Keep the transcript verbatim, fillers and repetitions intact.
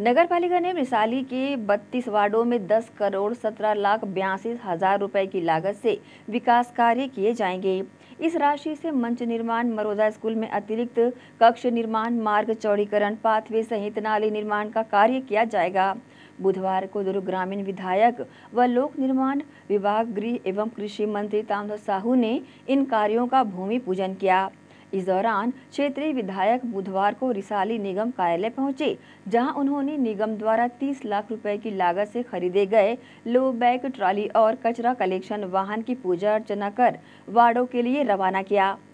नगर पालिका ने रिसाली के बत्तीस वार्डों में दस करोड़ सत्रह लाख बयासी हजार रुपए की लागत से विकास कार्य किए जाएंगे। इस राशि से मंच निर्माण, मरोदा स्कूल में अतिरिक्त कक्ष निर्माण, मार्ग चौड़ीकरण, पाथवे सहित नाली निर्माण का कार्य किया जाएगा। बुधवार को दुर्ग ग्रामीण विधायक व लोक निर्माण विभाग, गृह एवं कृषि मंत्री ताम्रध्वज साहू ने इन कार्यों का भूमि पूजन किया। इस दौरान क्षेत्रीय विधायक बुधवार को रिसाली निगम कार्यालय पहुंचे, जहां उन्होंने निगम द्वारा तीस लाख रुपए की लागत से खरीदे गए लो बैग ट्रॉली और कचरा कलेक्शन वाहन की पूजा अर्चना कर वार्डों के लिए रवाना किया।